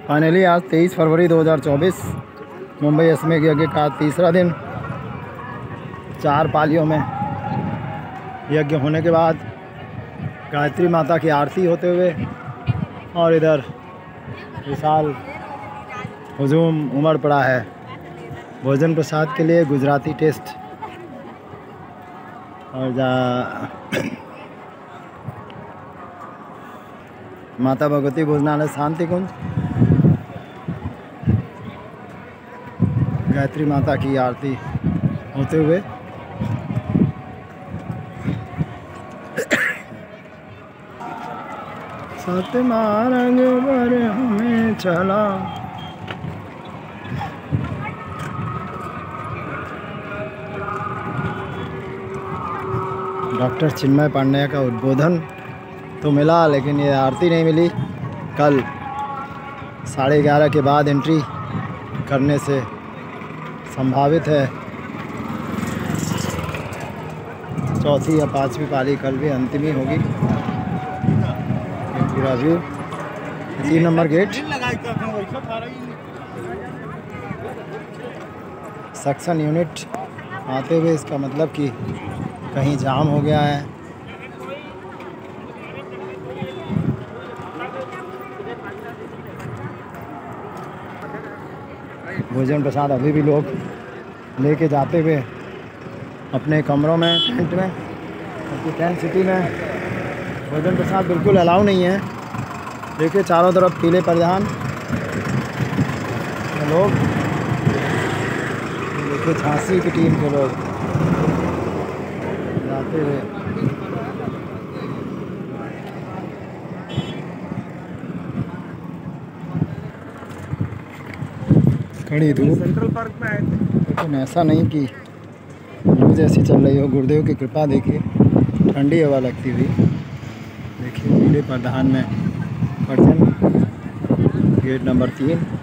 Finally आज 23 फरवरी 2024 मुंबई अश्वमेध यज्ञ का तीसरा दिन। 4 पालियों में यज्ञ होने के बाद गायत्री माता की आरती होते हुए और इधर विशाल हुजूम उमड़ पड़ा है भोजन प्रसाद के लिए। गुजराती टेस्ट और माता भगवती भोजनालय शांति कुंज, गायत्री माता की आरती होते हुए सतमार्ग पर हमें चला। डॉक्टर चिन्मय पांड्या का उद्बोधन तो मिला, लेकिन ये आरती नहीं मिली। कल 11:30 के बाद एंट्री करने से संभावित है चौथी या 5वीं पाली कल भी अंतिम ही होगी। पूरा view 3 number gate suction unit आते हुए, इसका मतलब कि कहीं जाम हो गया है। भोजन प्रसाद अभी भी लोग लेके जाते हुए अपने कमरों में, टेंट में, क्योंकि टेंट सिटी में भोजन प्रसाद बिल्कुल अलाउ नहीं है। देखिए चारों तरफ पीले परिधान लोग, देखिए झांसी की टीम के लोग जाते हुए। कड़ी धूप, सेंट्रल पार्क में आए थे, लेकिन ऐसा नहीं कि लू जैसी चल रही हो। गुरुदेव की कृपा देखिए, ठंडी हवा लगती हुई। देखिए पीले परिधान में पर्यटन गेट नंबर 3।